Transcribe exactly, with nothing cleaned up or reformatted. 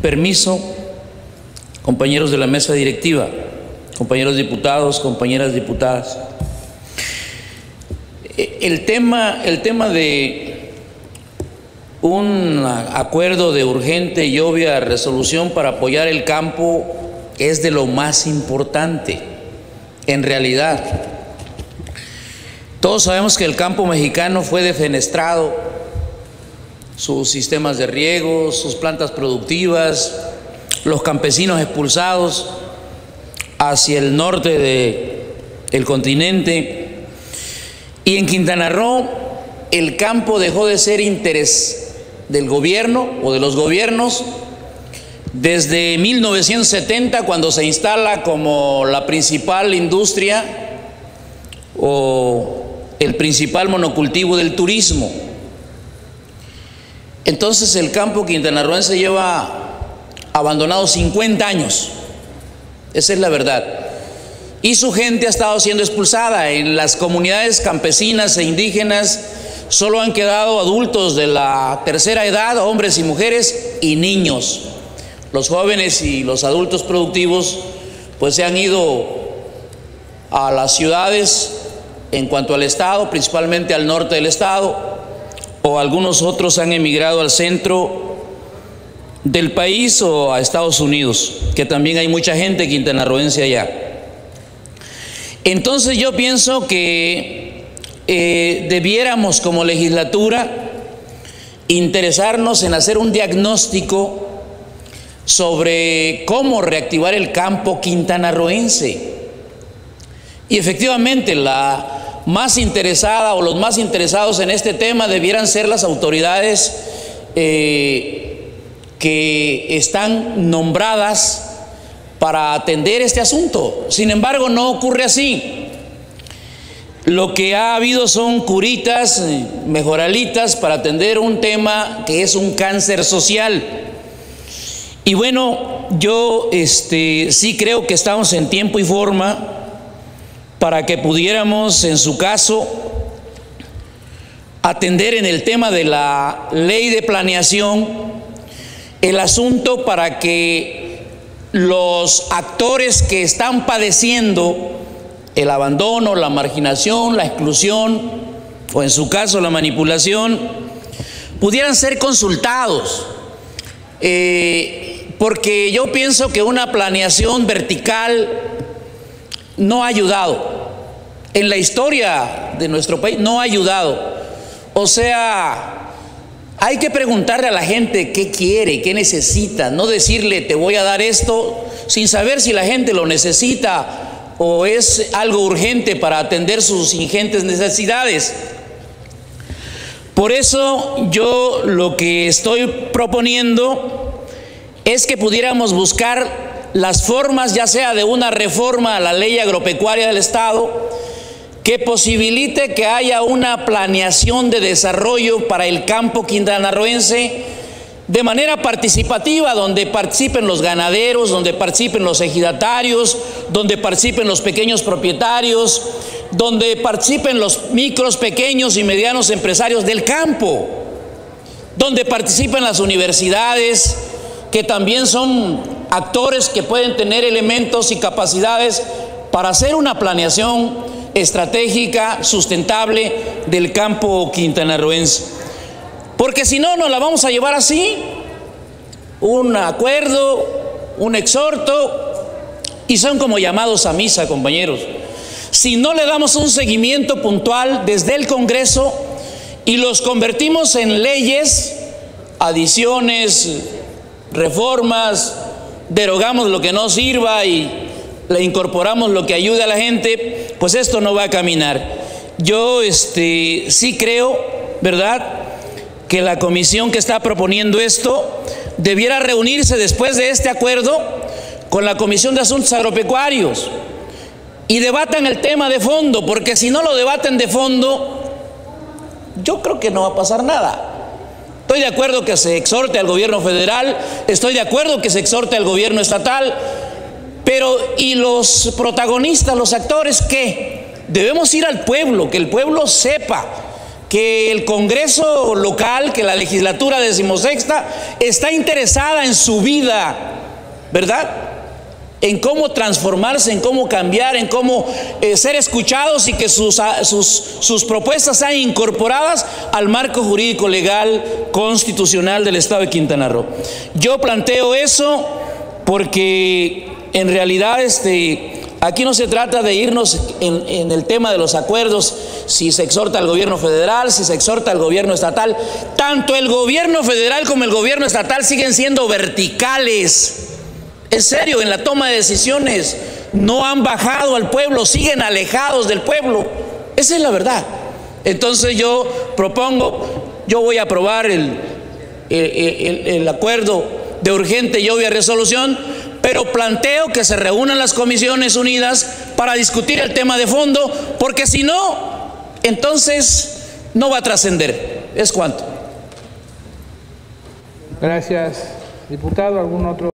Permiso, compañeros de la mesa directiva, compañeros diputados, compañeras diputadas. El tema, el tema de un acuerdo de urgente y obvia resolución para apoyar el campo es de lo más importante, en realidad. Todos sabemos que el campo mexicano fue defenestrado, sus sistemas de riego, sus plantas productivas, los campesinos expulsados hacia el norte del continente. Y en Quintana Roo el campo dejó de ser interés del gobierno o de los gobiernos desde mil novecientos setenta, cuando se instala como la principal industria o el principal monocultivo del turismo. Entonces el campo quintanarroense lleva abandonado cincuenta años, esa es la verdad. Y su gente ha estado siendo expulsada. En las comunidades campesinas e indígenas solo han quedado adultos de la tercera edad, hombres y mujeres, y niños. Los jóvenes y los adultos productivos pues se han ido a las ciudades en cuanto al estado, principalmente al norte del estado, o algunos otros han emigrado al centro del país o a Estados Unidos, que también hay mucha gente quintanarroense allá. Entonces yo pienso que eh, debiéramos como legislatura interesarnos en hacer un diagnóstico sobre cómo reactivar el campo quintanarroense. Y efectivamente la más interesada o los más interesados en este tema debieran ser las autoridades eh, que están nombradas para atender este asunto. Sin embargo, no ocurre así. Lo que ha habido son curitas, mejoralitas para atender un tema que es un cáncer social. Y bueno, yo este, sí creo que estamos en tiempo y forma para que pudiéramos, en su caso, atender en el tema de la ley de planeación el asunto para que los actores que están padeciendo el abandono, la marginación, la exclusión o en su caso la manipulación pudieran ser consultados, eh, porque yo pienso que una planeación vertical no ha ayudado en la historia de nuestro país, no ha ayudado. O sea, hay que preguntarle a la gente qué quiere, qué necesita, no decirle te voy a dar esto sin saber si la gente lo necesita o es algo urgente para atender sus ingentes necesidades. Por eso yo lo que estoy proponiendo es que pudiéramos buscar las formas, ya sea de una reforma a la ley agropecuaria del Estado, que posibilite que haya una planeación de desarrollo para el campo quintanarroense de manera participativa, donde participen los ganaderos, donde participen los ejidatarios, donde participen los pequeños propietarios, donde participen los micros, pequeños y medianos empresarios del campo, donde participen las universidades, que también son actores que pueden tener elementos y capacidades para hacer una planeación estratégica, sustentable del campo quintanarroense. Porque si no, nos la vamos a llevar así, un acuerdo, un exhorto, y son como llamados a misa, compañeros. Si no le damos un seguimiento puntual desde el Congreso y los convertimos en leyes, adiciones, reformas, derogamos lo que no sirva y le incorporamos lo que ayude a la gente, pues esto no va a caminar. Yo este, sí creo, ¿verdad?, que la comisión que está proponiendo esto debiera reunirse después de este acuerdo con la Comisión de Asuntos Agropecuarios y debatan el tema de fondo, porque si no lo debaten de fondo, yo creo que no va a pasar nada. Estoy de acuerdo que se exhorte al gobierno federal, estoy de acuerdo que se exhorte al gobierno estatal, pero ¿y los protagonistas, los actores qué? Debemos ir al pueblo, que el pueblo sepa que el Congreso local, que la legislatura decimosexta está interesada en su vida, ¿verdad? En cómo transformarse, en cómo cambiar, en cómo eh, ser escuchados y que sus, sus, sus propuestas sean incorporadas al marco jurídico legal constitucional del Estado de Quintana Roo. Yo planteo eso porque en realidad este, aquí no se trata de irnos en, en el tema de los acuerdos, si se exhorta al gobierno federal, si se exhorta al gobierno estatal. Tanto el gobierno federal como el gobierno estatal siguen siendo verticales. Es serio, en la toma de decisiones no han bajado al pueblo, siguen alejados del pueblo. Esa es la verdad. Entonces yo propongo, yo voy a aprobar el, el, el, el acuerdo de urgente y obvia resolución, pero planteo que se reúnan las comisiones unidas para discutir el tema de fondo, porque si no, entonces no va a trascender. Es cuanto. Gracias, diputado. ¿Algún otro?